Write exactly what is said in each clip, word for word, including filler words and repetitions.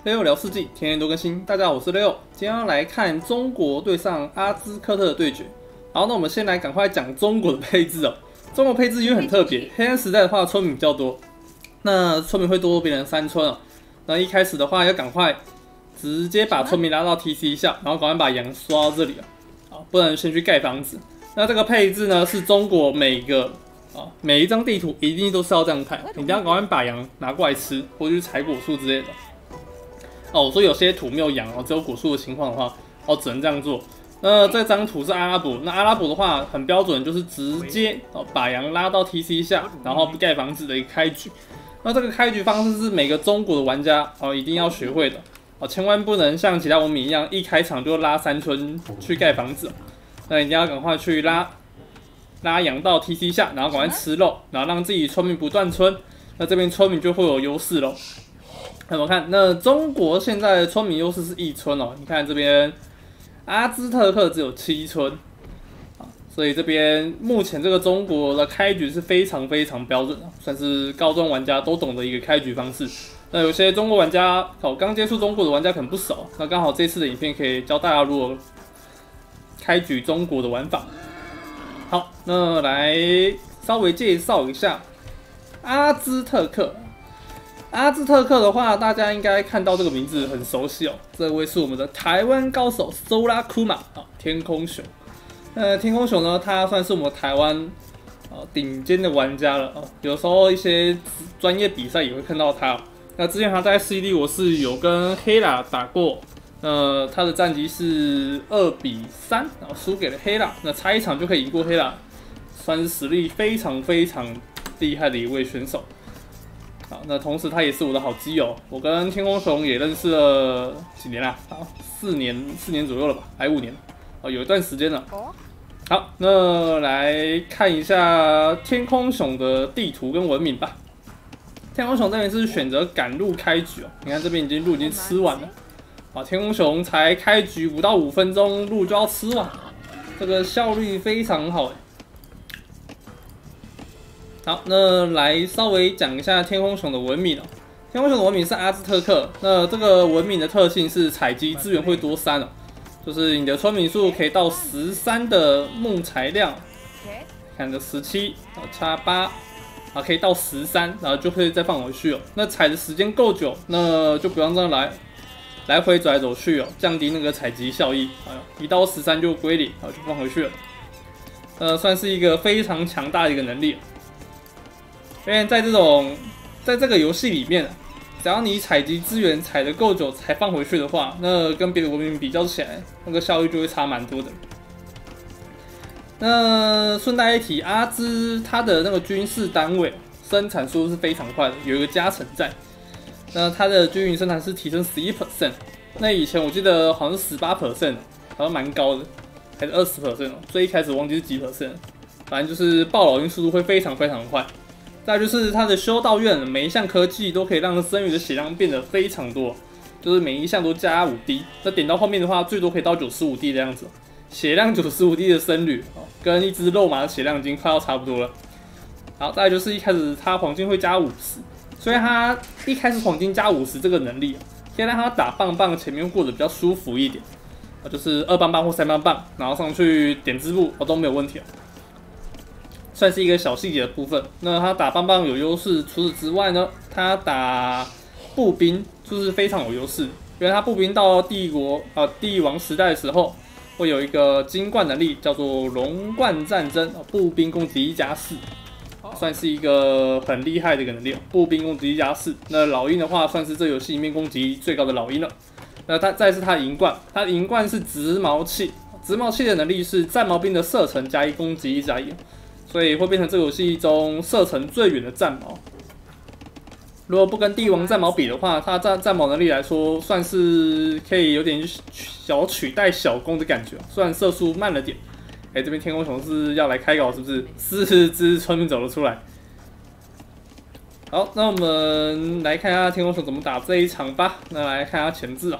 Leo 聊世纪，天天都更新。大家好，我是 Leo， 今天要来看中国对上阿兹克特的对决。好，那我们先来赶快讲中国的配置哦。中国配置因为很特别，黑暗时代的话村民比较多，那村民会多别人三村哦。那一开始的话要赶快直接把村民拉到 T C 下，然后赶快把羊刷到这里啊，好，不能先去盖房子。那这个配置呢，是中国每个啊每一张地图一定都是要这样看，你一定要赶快把羊拿过来吃，或者去采果树之类的。哦，我说有些图没有羊哦，只有果树的情况的话，哦只能这样做。那这张图是阿拉伯，那阿拉伯的话很标准，就是直接哦把羊拉到 T C 下，然后盖房子的一个开局。那这个开局方式是每个中国的玩家哦一定要学会的哦，千万不能像其他文明一样一开场就拉三村去盖房子。那一定要赶快去拉拉羊到 T C 下，然后赶快吃肉，然后让自己村民不断村，那这边村民就会有优势咯。那我看，那中国现在的村民优势是一村哦。你看这边阿兹特克只有七村，所以这边目前这个中国的开局是非常非常标准的，算是高端玩家都懂的一个开局方式。那有些中国玩家哦，刚接触中国的玩家可能不熟，那刚好这次的影片可以教大家如何开局中国的玩法。好，那来稍微介绍一下阿兹特克。阿兹特克的话，大家应该看到这个名字很熟悉哦。这位是我们的台湾高手 Solar Kuma 啊，天空熊。那天空熊呢，他算是我们台湾呃顶尖的玩家了哦。有时候一些专业比赛也会看到他。那之前他在 C D 我是有跟黑拉打过，呃，他的战绩是二比三，然后输给了黑拉。那差一场就可以赢过黑拉，算是实力非常非常厉害的一位选手。好，那同时他也是我的好基友，我跟天空熊也认识了几年啦？好，四年四年左右了吧，还五年，哦，有一段时间了。好，那来看一下天空熊的地图跟文明吧。天空熊这边是选择赶路开局哦，你看这边已经路已经吃完了，啊，天空熊才开局不到五分钟，路就要吃完，这个效率非常好哎。好，那来稍微讲一下天空熊的文明哦。天空熊的文明是阿兹特克，那这个文明的特性是采集资源会多三哦，就是你的村民数可以到十三的木材量，看这十七，然后差八，啊可以到十三，然后就可以再放回去哦。那采的时间够久，那就不用这样来来回走来走去哦，降低那个采集效益。啊，一到十三就归零，然后就放回去了。呃，算是一个非常强大的一个能力。因为在这种，在这个游戏里面，只要你采集资源采得够久才放回去的话，那跟别的文明比较起来，那个效率就会差蛮多的。那顺带一提，阿兹它的那个军事单位生产速度是非常快的，有一个加成在。那它的均匀生产是提升 百分之十一， 那以前我记得好像是 百分之十八， 好像蛮高的，还是 百分之二十 哦。最一开始忘记是几 percent， 反正就是爆老鹰速度会非常非常快。再就是它的修道院，每一项科技都可以让僧侣的血量变得非常多，就是每一项都加五滴。那点到后面的话，最多可以到九十五滴的样子。血量九十五滴的僧侣，跟一只肉麻的血量已经快要差不多了。好，再来就是一开始它黄金会加五十，所以它一开始黄金加五十这个能力，可以让它打棒棒前面过得比较舒服一点，就是二棒棒或三棒棒，然后上去点织布都没有问题。算是一个小细节的部分。那他打棒棒有优势，除此之外呢，他打步兵就是非常有优势，因为他步兵到帝国啊、呃、帝王时代的时候，会有一个金冠能力叫做龙冠战争，步兵攻击一加四，算是一个很厉害的一个能力。步兵攻击一加四，那老鹰的话算是这游戏里面攻击最高的老鹰了。那他再是他的银冠，他的银冠是直矛器，直矛器的能力是战矛兵的射程加一，攻击一加一。所以会变成这个游戏中射程最远的战矛。如果不跟帝王战矛比的话，它战战矛能力来说，算是可以有点小取代小弓的感觉。虽然射速慢了点。哎、欸，这边天空熊是要来开搞是不是？四只村民走了出来。好，那我们来看一下天空熊怎么打这一场吧。那来看一下前置啊。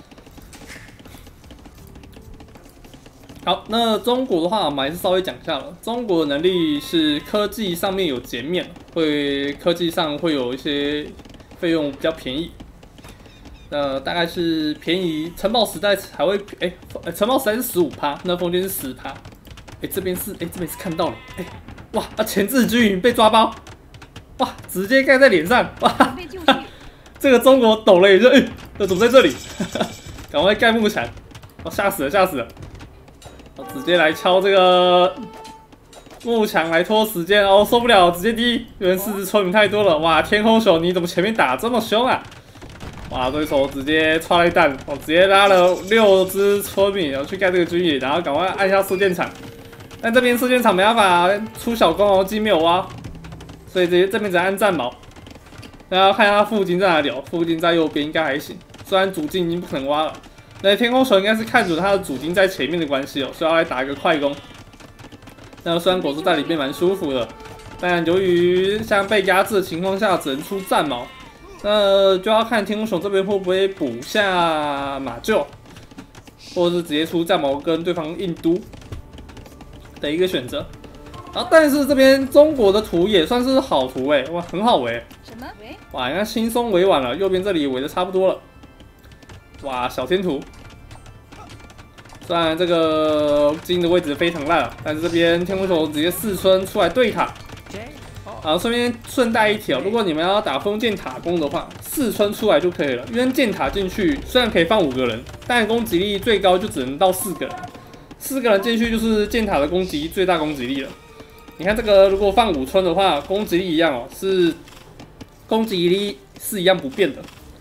好，那中国的话，我们还是稍微讲一下了。中国的能力是科技上面有减免，会科技上会有一些费用比较便宜。 呃，大概是便宜城堡时代才会，哎、欸，城堡时代是十五趴，那风间是十趴。哎，这边是，哎、欸，这边是看到了，哎、欸，哇，啊，前置军营被抓包，哇，直接盖在脸上，哇，这个中国抖了也就，哎、欸，这怎么在这里？赶快盖幕墙，哦，吓死了，吓死了，哦，直接来敲这个幕墙来拖时间，哦，受不了，直接第一，因为四只村民太多了，哇，天空熊你怎么前面打这么凶啊？哇！对手直接抓了一弹，我直接拉了六只村民，然后去盖这个军营，然后赶快按下射箭场。但这边射箭场没办法出小弓哦，机没有挖，所以这这边只能按战矛。大家看一下附近在哪里哦，附近在右边应该还行，虽然主金已经不可能挖了。那天空球应该是看准他的主金在前面的关系哦，所以要来打一个快攻。那虽然果树在里面蛮舒服的，但由于像被压制的情况下，只能出战矛。那就要看天空熊这边会不会补下马厩，或者是直接出战矛跟对方硬都的一个选择。然后，但是这边中国的图也算是好图哎，哇，很好围。 什么围？ 哇，应该轻松围完了，右边这里围的差不多了。哇，小天图。虽然这个金的位置非常烂，但是这边天空熊直接四村出来对塔。啊，顺便顺带一提哦，如果你们要打封建塔攻的话，四村出来就可以了。因为箭塔进去虽然可以放五个人，但攻击力最高就只能到四个人。四个人进去就是箭塔的攻击最大攻击力了。你看这个，如果放五村的话，攻击力一样哦，是攻击力是一样不变的。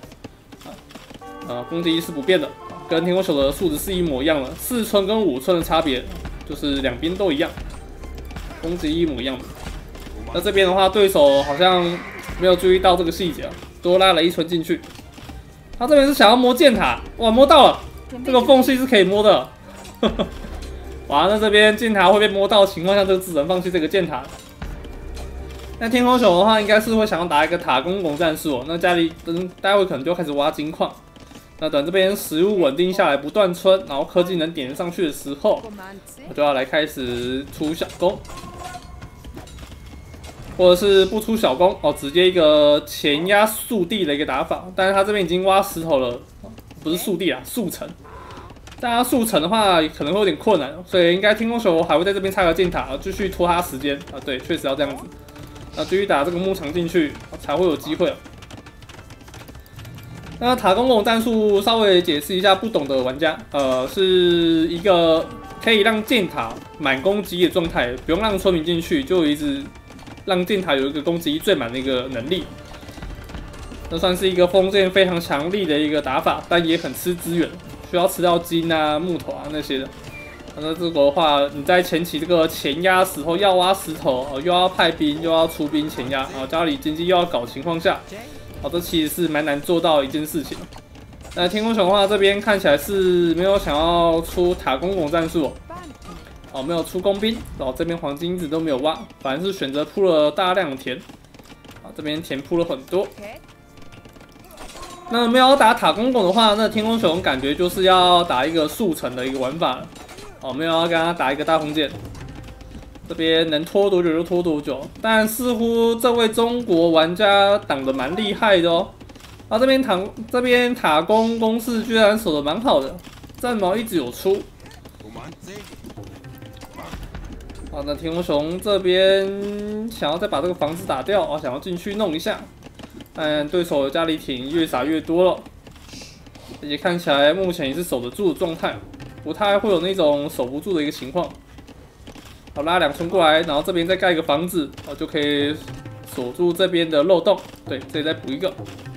啊，攻击力是不变的，跟天空熊的数值是一模一样的。四村跟五村的差别就是两边都一样，攻击力一模一样的。那这边的话，对手好像没有注意到这个细节，多拉了一村进去。他这边是想要摸箭塔，哇，摸到了，这个缝隙是可以摸的。哇，那这边箭塔会被摸到的情况下，就只能放弃这个箭塔。那天空熊的话，应该是会想要打一个塔攻攻战术哦。那家里等待会可能就开始挖金矿。那等这边食物稳定下来，不断村，然后科技能点上去的时候，我就要来开始出小攻。或者是不出小攻哦，直接一个前压速地的一个打法，但是他这边已经挖石头了，不是速地啊，速成。但他速成的话可能会有点困难，所以应该天空熊还会在这边插个箭塔，继续拖他时间啊。对，确实要这样子，啊，继续打这个牧场进去才会有机会。那塔攻攻战术稍微解释一下不懂的玩家，呃，是一个可以让箭塔满攻击的状态，不用让村民进去，就一直。让箭塔有一个攻击力最满的一个能力，这算是一个锋线非常强力的一个打法，但也很吃资源，需要吃到金啊、木头啊那些的。那这个的话，你在前期这个前压时候要挖石头，又要派兵，又要出兵前压，啊，家里经济又要搞情况下，啊，这其实是蛮难做到的一件事情。那天空熊的话，这边看起来是没有想要出塔攻攻战术。哦，没有出工兵，然后这边黄金一直都没有挖，反而是选择铺了大量的田，啊，这边田铺了很多。那没有打塔公公的话，那天空熊感觉就是要打一个速成的一个玩法了。哦，没有要跟他打一个大封建，这边能拖多久就拖多久。但似乎这位中国玩家挡得蛮厉害的哦。啊，这边塔这边塔攻攻势居然守得蛮好的，战矛一直有出。好，那天空熊这边想要再把这个房子打掉啊，想要进去弄一下，但对手的家里挺越撒越多了，而且看起来目前也是守得住的状态，不太会有那种守不住的一个情况。好，拉两村过来，然后这边再盖一个房子，啊，就可以锁住这边的漏洞。对，这里再补一个。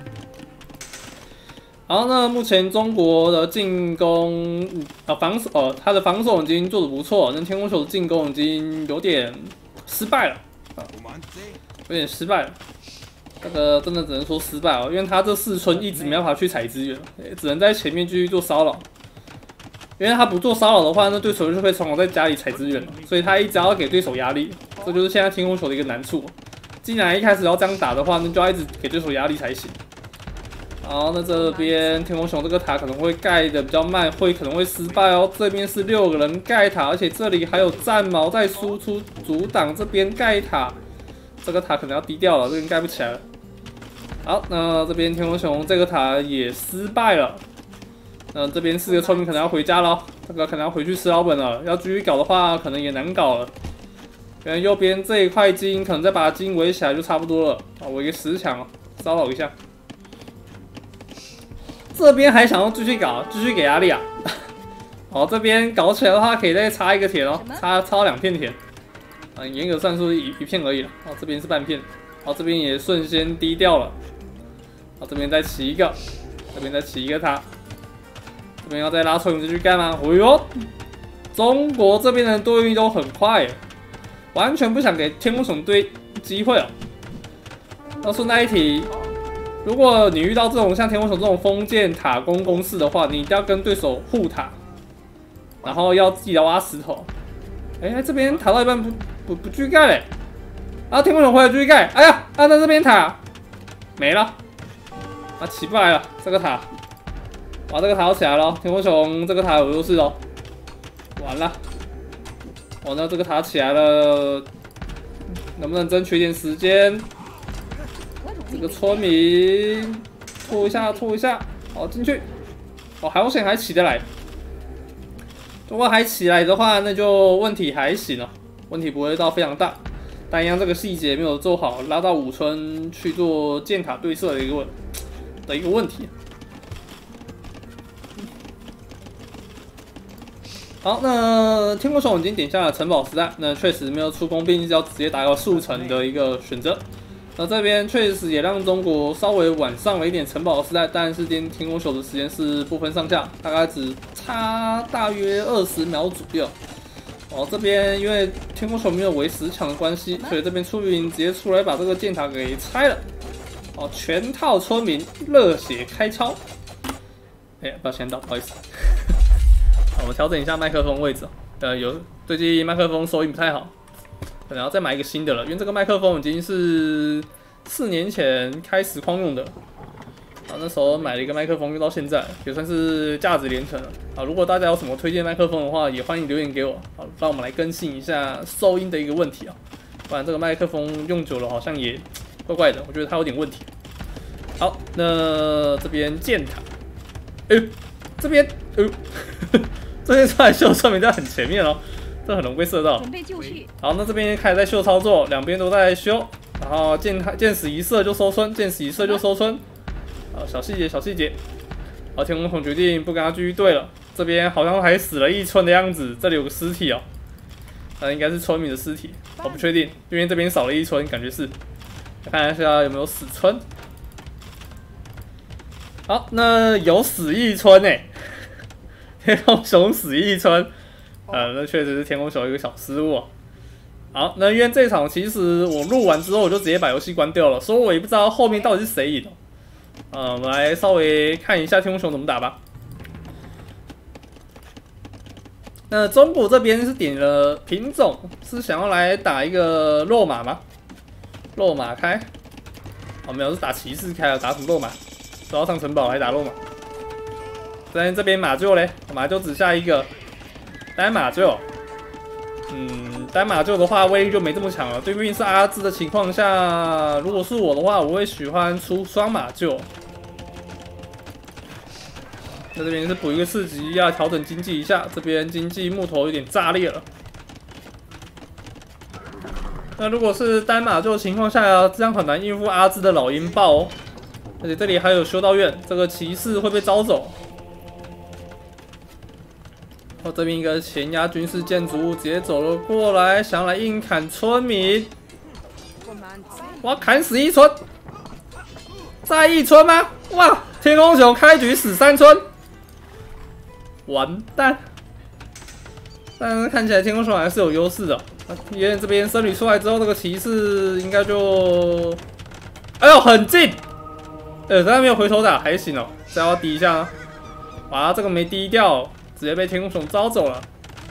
好，那目前中国的进攻啊防守，呃，他的防守已经做得不错，那天空熊的进攻已经有点失败了，啊，有点失败了。这个真的只能说失败哦，因为他这四村一直没办法去采资源，只能在前面继续做骚扰。因为他不做骚扰的话，那对手就会从我在家里采资源了，所以他一直要给对手压力，这就是现在天空熊的一个难处。既然一开始要这样打的话，那就要一直给对手压力才行。好，那这边天空熊这个塔可能会盖的比较慢，会可能会失败哦。这边是六个人盖塔，而且这里还有战矛在输出阻挡这边盖塔，这个塔可能要低调了，这边盖不起来了。 好，那这边天空熊这个塔也失败了。那这边四个村民可能要回家了，这个可能要回去吃老本了。要继续搞的话，可能也难搞了。可能右边这一块金，可能再把金围起来就差不多了。啊，围个十强哦，骚扰一下。这边还想要继续搞，继续给压力啊！好，这边搞起来的话，可以再插一个田哦，插插两片田。啊，严格算是一一片而已了。哦，这边是半片。好，这边也瞬间低调了。好，这边再起一个，这边再起一个塔。这边要再拉村民进去干吗？哦呦，中国这边的队运都很快，完全不想给天空熊队机会哦。那顺带一提，如果你遇到这种像天空熊这种封建塔攻攻势的话，你一定要跟对手护塔，然后要记得挖石头。哎、欸，这边塔到一半不不不锯盖嘞，啊，天空熊回来继续盖，哎呀，啊，那这边塔没了，啊，起不来了，这个塔。哇，这个塔要起来了，天空熊这个塔有优势哦。完了，哇，那这个塔起来了，能不能争取一点时间？这个村民拖一下，拖一下，好进去。哦，好险还起得来。如果还起来的话，那就问题还行了，问题不会到非常大。但一样这个细节没有做好，拉到五村去做箭塔对射的一个问的一个问题。好，那天空熊已经点下了城堡时代，那确实没有出工兵，要直接打到速成的一个选择。那这边确实也让中国稍微晚上了一点城堡时代，但是跟天空熊的时间是不分上下，大概只差大约二十秒左右。哦，这边因为天空熊没有围十强的关系，所以这边村民直接出来把这个箭塔给拆了。哦，全套村民热血开超。哎、欸，不要先到，不好意思。我们调整一下麦克风位置，呃，有最近麦克风收音不太好，可能要再买一个新的了，因为这个麦克风已经是四年前开实况用的，啊，那时候买了一个麦克风用到现在，也算是价值连城了。啊，如果大家有什么推荐麦克风的话，也欢迎留言给我，好，让我们来更新一下收音的一个问题啊，不然这个麦克风用久了好像也怪怪的，我觉得它有点问题。好，那这边箭塔，哎、欸，这边，哎、呃。这边出来秀村民在很前面哦，这很容易被射到。准备就绪。好，那这边开始在秀操作，两边都在修，然后箭箭矢一射就收村，箭矢一射就收村。啊，小细节小细节。好，天空熊决定不跟他继续对了，这边好像还死了一村的样子，这里有个尸体哦，那应该是村民的尸体，我不确定，因为这边少了一村，感觉是。看一下有没有死村。好，那有死一村呢、欸。天空熊死一村，呃，那确实是天空熊一个小失误、啊。好，那因为这场其实我录完之后，我就直接把游戏关掉了，所以我也不知道后面到底是谁赢的。呃，我们来稍微看一下天空熊怎么打吧。那中国这边是点了品种，是想要来打一个肉马吗？肉马开？哦，没有，是打骑士开了，打什么肉马？都要上城堡来打肉马。但这边马厩嘞，马厩只下一个单马厩。嗯，单马厩的话威力就没这么强了。对面是阿兹的情况下，如果是我的话，我会喜欢出双马厩。那这边是补一个四级，要调整经济一下。这边经济木头有点炸裂了。那如果是单马厩的情况下，这样很难应付阿兹的老鹰豹哦。而且这里还有修道院，这个骑士会被招走。哦，这边一个前压军事建筑物直接走了过来，想来硬砍村民。哇，砍死一村，再一村吗？哇，天空熊开局死三村，完蛋！但是看起来天空熊还是有优势的，因为这边僧侣出来之后，这个骑士应该就，哎呦，很近，呃，但没有回头打，还行哦，再要低一下呢。哇，这个没低掉。直接被天空熊招走了。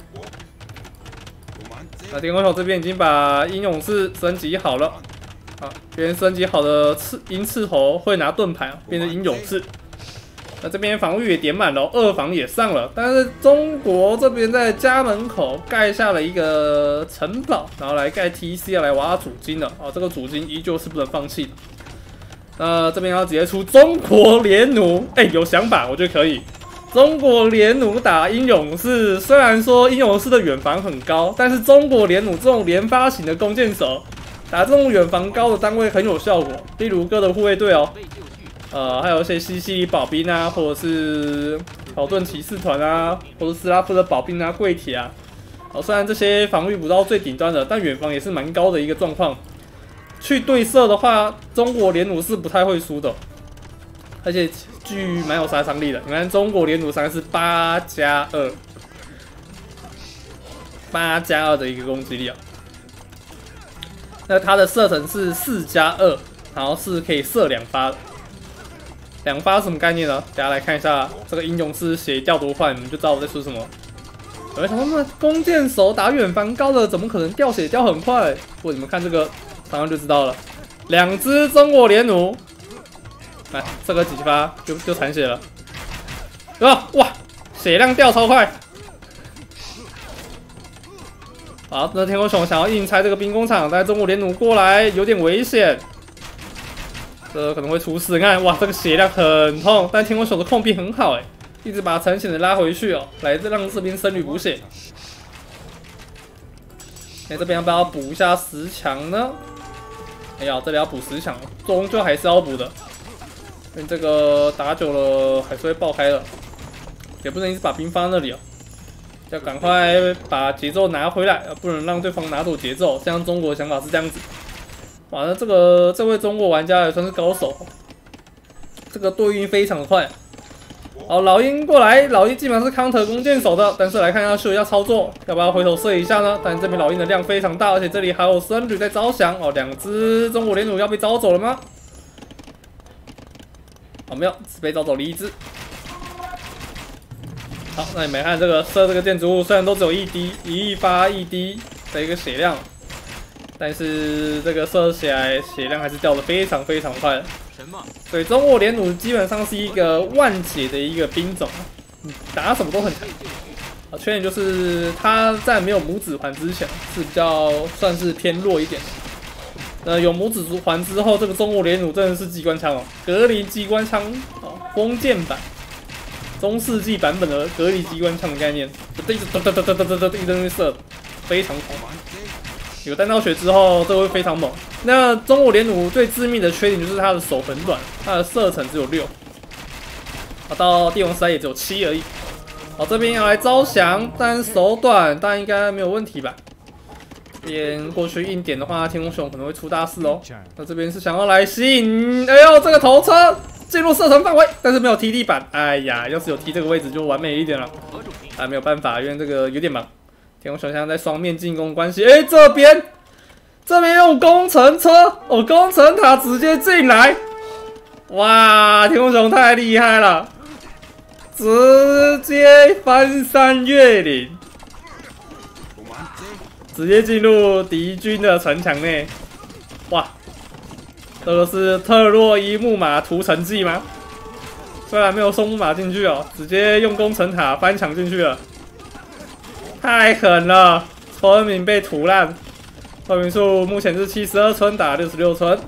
那天空熊这边已经把鹰勇士升级好了，啊，别人升级好的刺鹰刺头会拿盾牌变成鹰勇士。那这边防御也点满了，二防也上了，但是中国这边在家门口盖下了一个城堡，然后来盖 T C 来挖主金了。啊，这个主金依旧是不能放弃的。 呃，这边要直接出中国连弩，哎、欸，有想法，我觉得可以。中国连弩打英勇士，虽然说英勇士的远防很高，但是中国连弩这种连发型的弓箭手，打这种远防高的单位很有效果。例如哥的护卫队哦，呃，还有一些西西里保兵啊，或者是考顿骑士团啊，或者斯拉夫的保兵啊、跪铁啊。哦，虽然这些防御不到最顶端的，但远防也是蛮高的一个状况。去对射的话，中国连弩是不太会输的，而且巨蛮有杀伤力的。你看中国连弩三是八加二，八加二的一个攻击力啊。那它的射程是四加二，然后是可以射两发的。两发什么概念呢？大家来看一下这个英勇士血掉多快，你们就知道我在说什么。有人想说，那弓箭手打远防高的，怎么可能掉血掉很快？不，你们看这个。马上就知道了，两只中国连弩，来这个几发就就残血了，对吧？哇，血量掉超快。好，那天空熊想要硬拆这个兵工厂，但中国连弩过来有点危险，这可能会出事。你看，哇，这个血量很痛，但天空熊的控兵很好，哎，一直把残血的拉回去哦，来让这边僧侣补血。哎，这边要不要补一下十强呢？哎呀，这里要补十强，终究还是要补的，因为这个打久了还是会爆开的，也不能一直把兵放在那里啊，要赶快把节奏拿回来，不能让对方拿走节奏。像中国的想法是这样子。哇，那这个这位中国玩家也算是高手，这个对应非常的快。好，老鹰过来，老鹰基本上是 counter 弓箭手的，但是来看一下秀一下操作，要不要回头射一下呢？但这边老鹰的量非常大，而且这里还有僧侣在招降哦，两只中国连弩要被招走了吗？哦，没有，只被招走了一只。好，那你们看这个射这个建筑物，虽然都只有一滴，一发一滴的一个血量，但是这个射起来血量还是掉的非常非常快的。所以中国连弩基本上是一个万血的一个兵种，打什么都很强。啊，缺点就是它在没有拇指环之前是比较算是偏弱一点的。呃，有拇指环之后，这个中国连弩真的是机关枪哦，格林机关枪哦，弓箭版，中世纪版本的格林机关枪的概念，就一直噔噔噔噔噔噔噔一直射，非常狂。有弹道学之后，这会非常猛。那中国连弩最致命的缺点就是它的手很短，它的射程只有六，啊，到帝王时代也只有七而已。好，这边要来招降，但手短，但应该没有问题吧？这边过去硬点的话，天空熊可能会出大事哦。那这边是想要来吸引，哎呦，这个头车进入射程范围，但是没有踢地板。哎呀，要是有踢这个位置就完美一点了。啊，没有办法，因为这个有点忙。天空熊现在在双面进攻关系，哎，这边这边用工程车，哦，工程塔直接进来，哇，天空熊太厉害了，直接翻山越岭，直接进入敌军的城墙内，哇，这个是特洛伊木马屠城记吗？虽然没有送木马进去哦，直接用工程塔翻墙进去了。太狠了！村民被屠烂，村民数目前是七十二村打六十六村。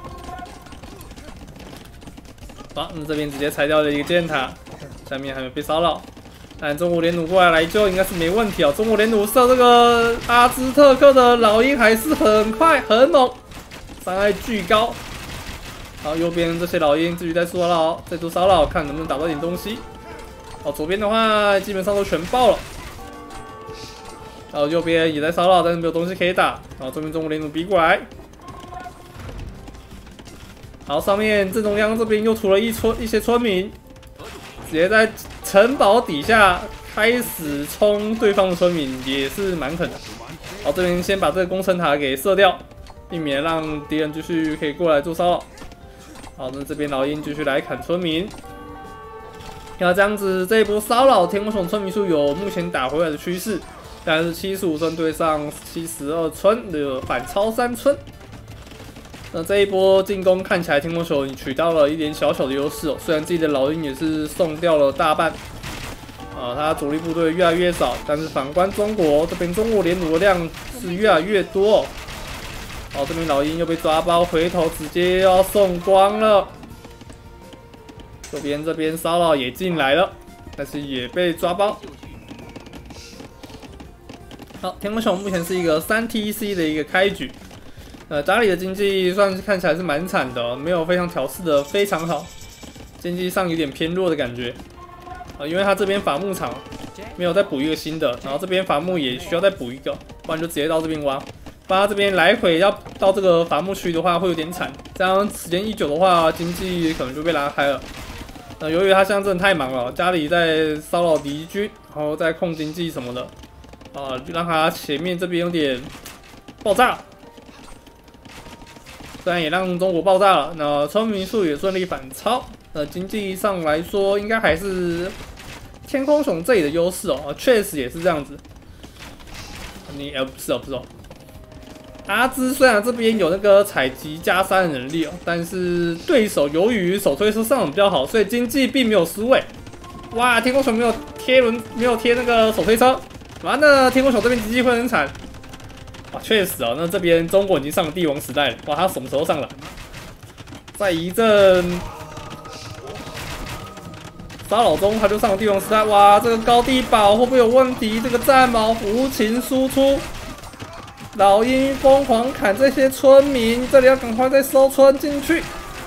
好，那这边直接拆掉了一个箭塔，下面还没被骚扰。但中国连弩过来来救应该是没问题哦。中国连弩射这个阿兹特克的老鹰还是很快很猛，伤害巨高。好，右边这些老鹰继续在骚扰，在做骚扰，看能不能打到点东西。好，左边的话基本上都全爆了。然后右边也在骚扰，但是没有东西可以打。然后这边中国连弩逼过来。好，上面正中央这边又出了一村一些村民，直接在城堡底下开始冲对方的村民，也是蛮狠的。好，这边先把这个工程塔给射掉，避免让敌人继续可以过来做骚扰。好，那这边老鹰继续来砍村民。那这样子这一波骚扰，天空熊村民数有目前打回来的趋势。但是七十五村对上七十二村的反超三村，那这一波进攻看起来天空熊取到了一点小小的优势哦。虽然自己的老鹰也是送掉了大半，啊，他主力部队越来越少，但是反观中国这边，中国连弩的量是越来越多哦。 哦，这边老鹰又被抓包，回头直接要送光了。右边这边骚扰也进来了，但是也被抓包。好，天空熊目前是一个三 T C 的一个开局。呃，家里的经济算是看起来是蛮惨的，没有非常调试的非常好，经济上有点偏弱的感觉。啊、呃，因为他这边伐木场没有再补一个新的，然后这边伐木也需要再补一个，不然就直接到这边挖。不然他这边来回要到这个伐木区的话会有点惨，这样时间一久的话，经济可能就被拉开了。呃，由于他现在真的太忙了，家里在骚扰敌军，然后在控经济什么的，啊、呃，就让他前面这边有点爆炸。虽然也让中国爆炸了，那村民数也顺利反超。呃，经济上来说，应该还是天空熊这里的优势哦，确实也是这样子。你呃不是哦，不是哦。阿兹虽然这边有那个采集加三的能力哦，但是对手由于手推车上的比较好，所以经济并没有失位。哇，天空熊没有贴轮，没有贴那个手推车，完了，天空熊这边经济会很惨。哇，确实哦，那这边中国已经上了帝王时代了。哇，他什么时候上了？在一阵骚扰中，他就上了帝王时代。哇，这个高地堡会不会有问题？这个战矛无情输出。老鹰疯狂砍这些村民，这里要赶快再收村进去。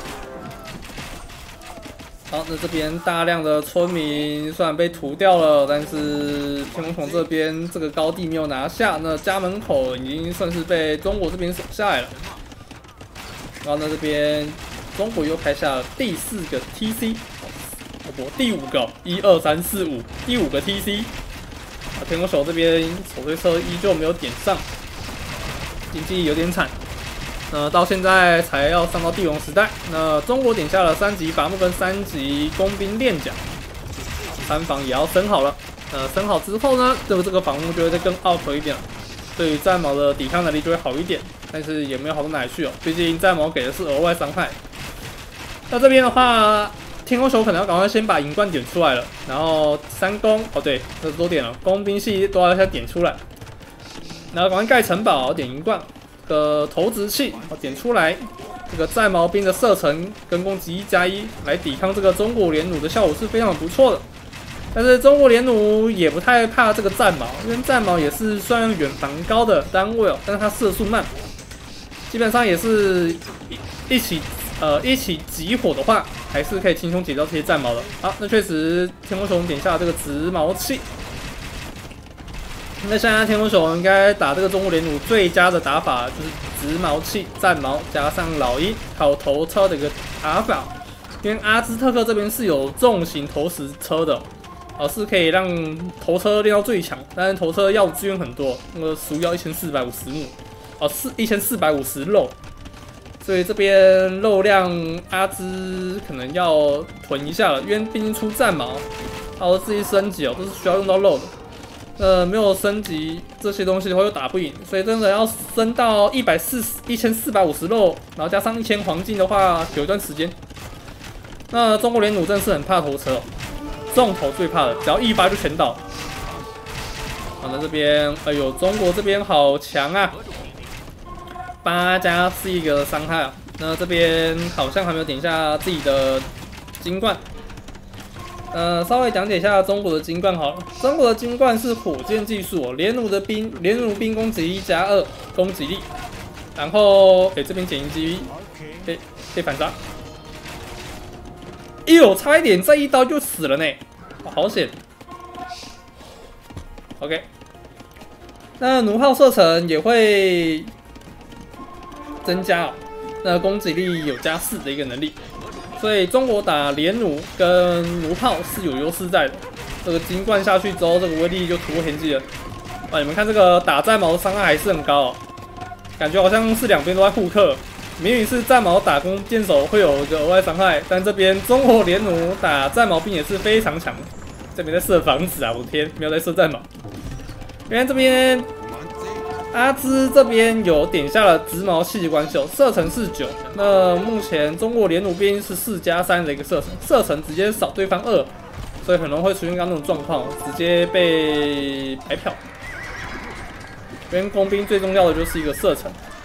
好，那这边大量的村民虽然被屠掉了，但是天空熊这边这个高地没有拿下，那家门口已经算是被中国这边守下来了。然后呢，这边中国又开下了第四个 T C， 哦不，第五个，一二三四五，第五个 T C。啊，天空熊这边手推车依旧没有点上。经济有点惨，那到现在才要上到帝王时代。那中国点下了三级伐木跟三级工兵练甲，三防也要升好了。呃，升好之后呢，这个这个防木就会再更 up 一点了，对于战矛的抵抗能力就会好一点，但是也没有好到哪里去哦。毕竟战矛给的是额外伤害。那这边的话，天空熊可能要赶快先把银冠点出来了，然后三攻哦对，这都点了，工兵系都要先点出来。然后赶快盖城堡，点银冠的投掷器，点出来。这个战矛兵的射程跟攻击一加一来抵抗这个中国连弩的效果是非常不错的。但是中国连弩也不太怕这个战矛，因为战矛也是虽然远防高的单位哦，但是它射速慢，基本上也是一一起呃一起集火的话，还是可以轻松解掉这些战矛的。好，那确实天空熊点下这个直矛器。那现在天空熊应该打这个中国连弩最佳的打法就是直矛器、战矛加上老鹰，还有头车的一个打法。因为阿兹特克这边是有重型投石车的，哦、呃，是可以让头车练到最强，但是头车要资源很多，那个俗要一千四百五十目，哦，是一千四百五十肉，所以这边肉量阿兹可能要囤一下了，因为毕竟出战矛，还有自己升级哦，都是需要用到肉的。呃，没有升级这些东西的话又打不赢，所以真的要升到一百四十、一千四百五十肉，然后加上一千黄金的话，有一段时间。那中国连弩真的是很怕头车、哦，重头最怕的，只要一发就全倒。好，那这边，哎呦，中国这边好强啊！八加是一个伤害啊。那这边好像还没有点下自己的金冠。呃，稍微讲解一下中国的金冠好了。中国的金冠是火箭技术哦，连弩的兵，连弩兵攻击力加二攻击力，然后哎、欸、这边减一击，可以可以反杀。哎呦，差一点这一刀就死了呢，哦、好险。OK， 那弩炮射程也会增加哦，那攻击力有加四的一个能力。所以中国打连弩跟弩炮是有优势在的。这个金冠下去之后，这个威力就突破天际了。哇，你们看这个打战矛的伤害还是很高哦，感觉好像是两边都在互克。明明是战矛打弓箭手会有一个额外伤害，但这边中国连弩打战矛兵也是非常强。这边在射房子啊，我的天，没有在射战矛。原来这边阿兹这边有点下了直矛器官秀，射程是九。那目前中国连弩兵是四加三的一个射程，射程直接少对方二，所以很容易会出现刚刚那种状况，直接被白嫖。因为工兵最重要的就是一个射程。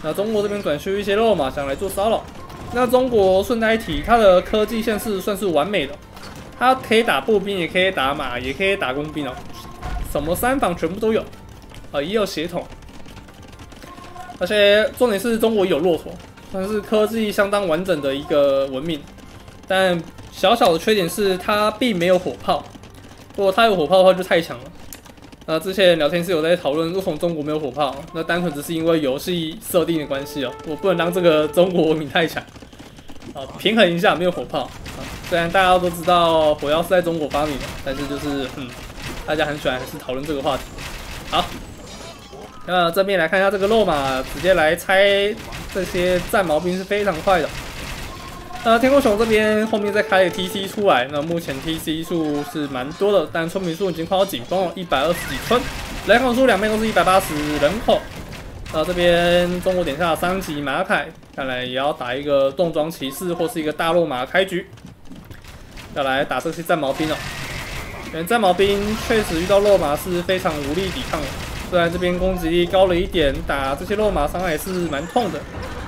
那中国这边转需一些肉马想来做骚扰。那中国顺带一提，它的科技线是算是完美的，它可以打步兵，也可以打马，也可以打工兵哦，什么三防全部都有，啊、呃，也有血统。而且重点是中国也有骆驼，算是科技相当完整的一个文明。但小小的缺点是它并没有火炮，如果它有火炮的话就太强了。那之前聊天室有在讨论为什么中国没有火炮，那单纯只是因为游戏设定的关系哦，我不能让这个中国文明太强，啊，平衡一下没有火炮啊。虽然大家都知道火药是在中国发明的，但是就是嗯，大家很喜欢还是讨论这个话题。好，那正面来看一下这个肉马，直接来拆这些战矛兵是非常快的。那天空熊这边后面再开一个 T C 出来，那目前 T C 数是蛮多的，但村民数已经快要紧绷了，一百二十几村，人口数两边都是一百八十人口。那这边中国点下三级马凯，看来也要打一个重装骑士或是一个大肉马开局，要来打这些战矛兵了。因为战矛兵确实遇到肉马是非常无力抵抗的，虽然这边攻击力高了一点，打这些肉马伤害也是蛮痛的。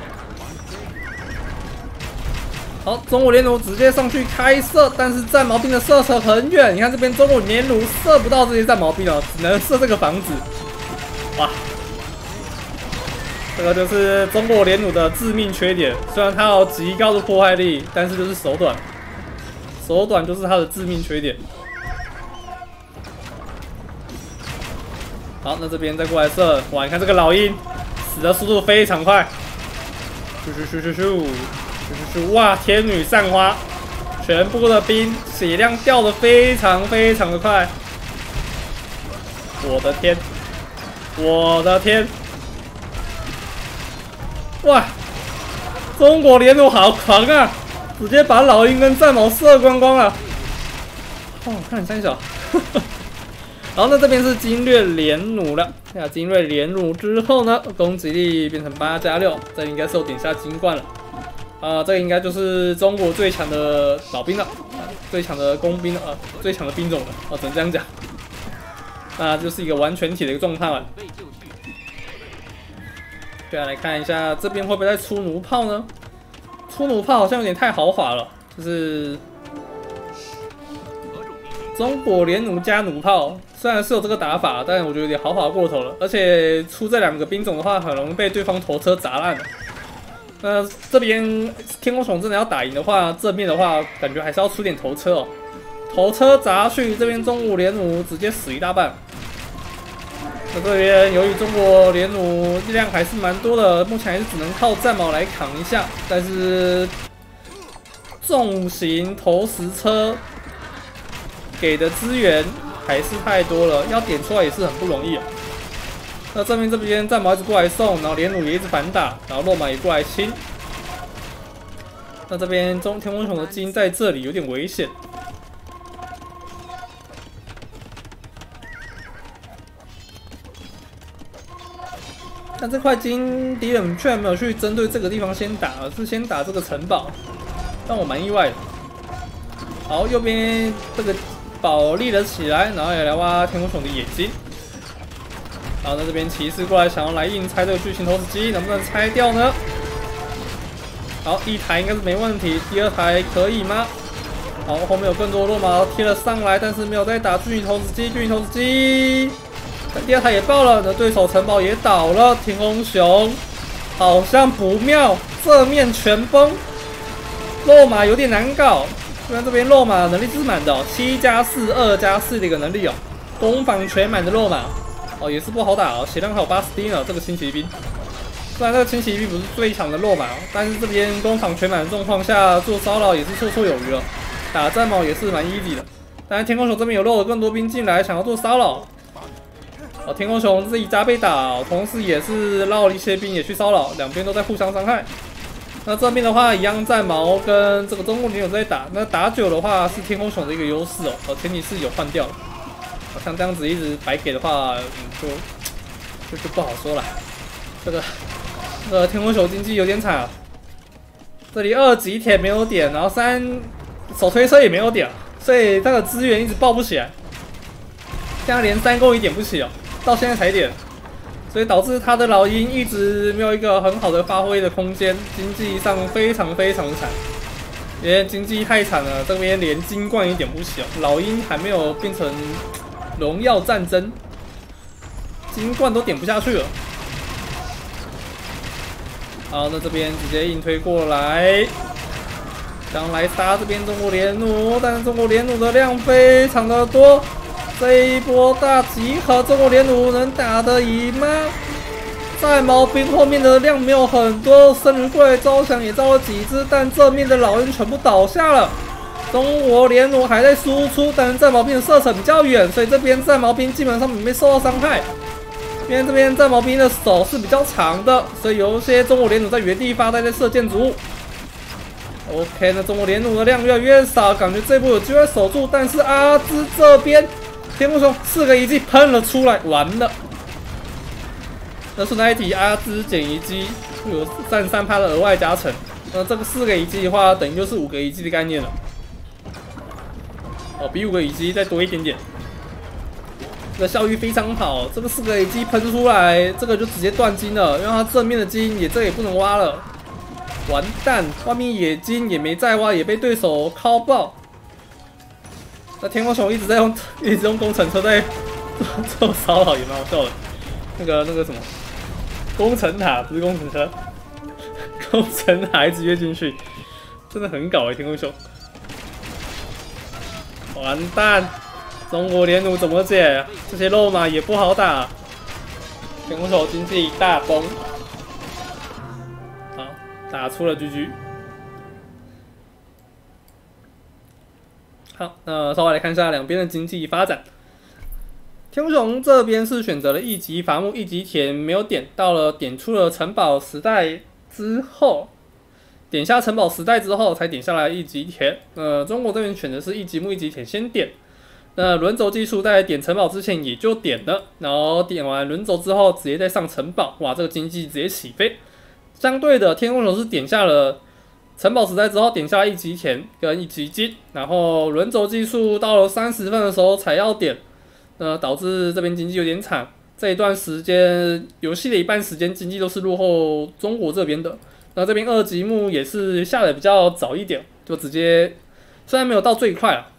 好，中国连弩直接上去开射，但是战矛兵的射程很远。你看这边中国连弩射不到这些战矛兵哦，只能射这个房子。哇，这个就是中国连弩的致命缺点。虽然它有极高的破坏力，但是就是手短，手短就是它的致命缺点。好，那这边再过来射，哇，你看这个老鹰死的速度非常快，咻咻咻咻咻。就是哇，天女散花，全部的兵血量掉的非常非常的快，我的天，我的天，哇，中国连弩好狂啊，直接把老鹰跟战矛射光光了，哇，看你三小，然后呢这边是精锐连弩了，那精锐连弩之后呢，攻击力变成八加六，这应该是有点下金冠了。啊、呃，这个应该就是中国最强的老兵了，啊、最强的工兵了，啊、呃，最强的兵种了，啊、呃，只能这样讲。那就是一个完全体的一个状态了。对啊，来看一下这边会不会再出弩炮呢？出弩炮好像有点太豪华了，就是中国连弩加弩炮，虽然是有这个打法，但我觉得有点豪华过头了。而且出这两个兵种的话，很容易被对方头车砸烂了。那这边天空熊真的要打赢的话，正面的话感觉还是要出点头车哦。头车砸去，这边中国连弩直接死一大半。那这边由于中国连弩力量还是蛮多的，目前还是只能靠战矛来扛一下。但是重型投石车给的资源还是太多了，要点出来也是很不容易哦。那正面这边战矛一直过来送，然后连弩也一直反打，然后肉马也过来清。那这边中天空熊的金在这里有点危险。但这块金敌人居然没有去针对这个地方先打，而是先打这个城堡，让我蛮意外的。好，右边这个堡立了起来，然后也来挖天空熊的野金。然后在这边骑士过来想要来硬拆这个巨型投石机，能不能拆掉呢？好，一台应该是没问题，第二台可以吗？好，后面有更多肉马贴了上来，但是没有在打巨型投石机，巨型投石机，第二台也爆了，那对手城堡也倒了，天空熊好像不妙，正面全崩，肉马有点难搞。虽然这边肉马能力是满的哦，七加四、二加四的一个能力哦，攻防全满的肉马。哦，也是不好打哦，血量还有八十滴呢。这个轻骑兵，虽然这个轻骑兵不是最强的肉马，但是这边攻防全满的状况下做骚扰也是绰绰有余了，打战矛也是蛮 easy 的。当然天空熊这边有漏了更多兵进来，想要做骚扰。哦，天空熊自己扎被打、哦，同时也是绕了一些兵也去骚扰，两边都在互相伤害。那这边的话，一样战矛跟这个中国连弩在打，那打久的话是天空熊的一个优势哦，哦，前提是有换掉了。像这样子一直白给的话，嗯，就就就不好说了。这个这个天空熊经济有点惨啊。这里二级铁没有点，然后三手推车也没有点，所以这个资源一直爆不起来。现在连三攻也点不起哦，到现在才点， 所以导致他的老鹰一直没有一个很好的发挥的空间，经济上非常非常惨。因为经济太惨了，这边连金冠也点不起哦，老鹰还没有变成荣耀战争，金冠都点不下去了。好，那这边直接硬推过来，想来杀这边中国联弩，但是中国联弩的量非常的多。这一波大集合，中国联弩能打得赢吗？在毛兵后面的量没有很多，生日柜招降也招了几只，但正面的老鹰全部倒下了。中国联弩还在输出，但是战矛兵的射程比较远，所以这边战矛兵基本上没受到伤害。因为这边战矛兵的手是比较长的，所以有一些中国联弩在原地发呆在射建筑物。OK， 那中国联弩的量越来越少，感觉这波有机会守住，但是阿兹这边。天空熊四个遗迹喷了出来，完了。那顺带一提，阿兹减遗迹有占三趴的额外加成。那这个四个遗迹的话，等于就是五个遗迹的概念了。哦，比五个遗迹再多一点点。这个效率非常好，这个四个遗迹喷出来，这个就直接断金了，因为它正面的金也这也不能挖了。完蛋，外面野金也没再挖，也被对手敲爆。那天空熊一直在用，一直用工程车在做做骚扰，也蛮好笑的。那个那个什么，工程塔不是工程车，工程塔一直跃进去，真的很搞哎、欸，天空熊。完蛋，中国联弩怎么解？这些肉马也不好打。天空熊经济大崩，好，打出了 G G。好，那稍微来看一下两边的经济发展。天空熊这边是选择了一级伐木、一级田，没有点到了点出了城堡时代之后，点下城堡时代之后才点下来一级田。呃，中国这边选的是一级木、一级田先点。那轮轴技术在点城堡之前也就点了，然后点完轮轴之后直接再上城堡，哇，这个经济直接起飞。相对的，天空熊是点下了。城堡时代之后点下一级田跟一级金，然后轮轴技术到了三十分的时候才要点，呃，导致这边经济有点惨。这一段时间游戏的一半时间经济都是落后中国这边的。那这边二级木也是下的比较早一点，就直接虽然没有到最快啊，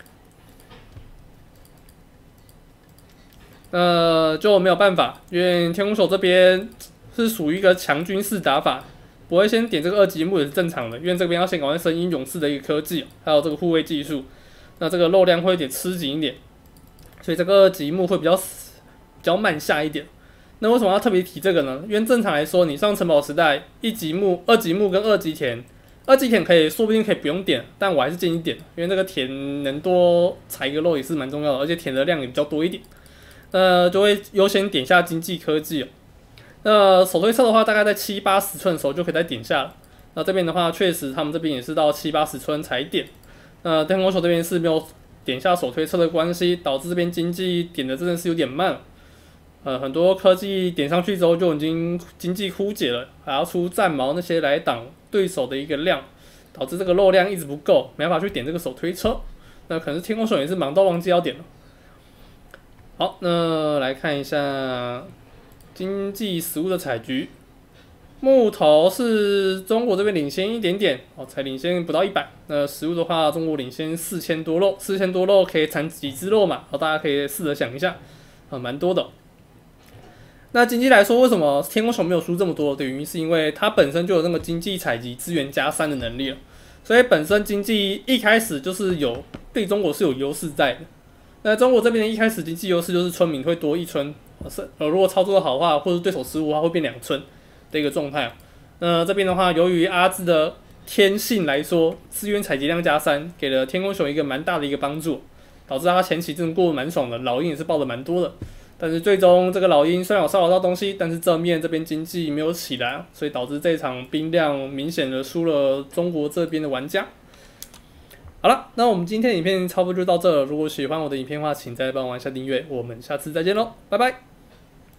呃，就没有办法，因为天空手这边是属于一个强军式打法。不会先点这个二级木也是正常的，因为这边要先赶快升英勇士的一个科技，还有这个护卫技术，那这个肉量会有点吃紧一点，所以这个二级木会比较比较慢下一点。那为什么要特别提这个呢？因为正常来说，你上城堡时代，一级木、二级木跟二级田，二级田可以说不定可以不用点，但我还是建议点，因为这个田能多采一个肉也是蛮重要的，而且田的量也比较多一点，那就会优先点下经济科技哦。那手推车的话，大概在七八十寸的时候就可以再点下了。那这边的话，确实他们这边也是到七八十寸才点。那天空手这边是没有点下手推车的关系，导致这边经济点的真的是有点慢。呃，很多科技点上去之后就已经经济枯竭了，还要出战矛那些来挡对手的一个量，导致这个肉量一直不够，没办法去点这个手推车。那可能是天空手也是忙到忘记要点了。好，那来看一下。经济食物的采局，木头是中国这边领先一点点哦，才领先不到一百。那食物的话，中国领先四千多肉，四千多肉可以产几只肉嘛？哦，大家可以试着想一下，啊，蛮多的。那经济来说，为什么天空熊没有输这么多的原因，是因为它本身就有那个经济采集资源加三的能力了，所以本身经济一开始就是有对中国是有优势在的。那中国这边的一开始经济优势就是村民会多一村。呃，如果操作的好的话，或者对手失误的话，会变两村的一个状态。那这边的话，由于阿兹的天性来说，资源采集量加三，给了天空熊一个蛮大的一个帮助，导致他前期真的过得蛮爽的，老鹰也是爆的蛮多的。但是最终这个老鹰虽然有骚扰到东西，但是正面这边经济没有起来，所以导致这场兵量明显的输了中国这边的玩家。好了，那我们今天的影片差不多就到这了。如果喜欢我的影片的话，请再帮我按下订阅。我们下次再见喽，拜拜。